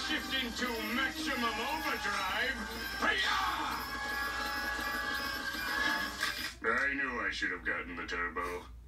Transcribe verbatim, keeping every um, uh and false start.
shifting to maximum overdrive. Hi-ya! I knew I should have gotten the turbo.